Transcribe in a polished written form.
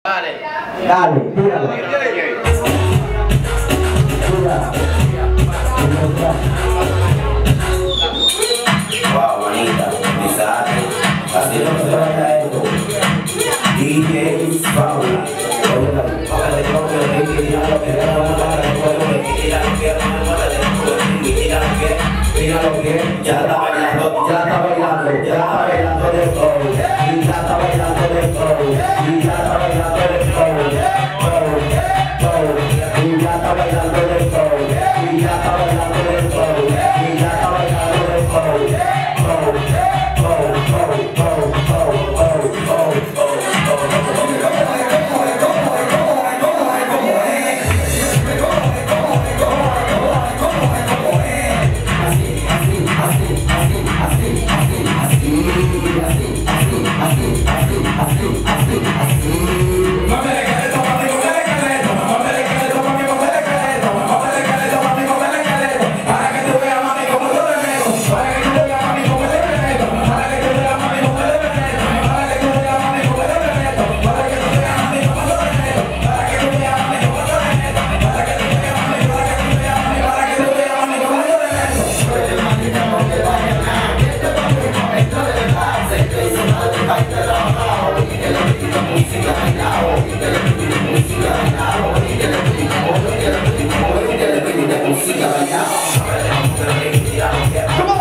Dale. Dale, tíralo. Wow, manita, desastre. Así no se baila esto. DJ Paula. Ya está bailando, ya está bailando, ya está bailando de todo. Y ya está bailando de todo. Y ya está bailando de todo. Y ya está bailando de todo. Y ya está bailando de todo. Y ya está bailando de todo. Come on!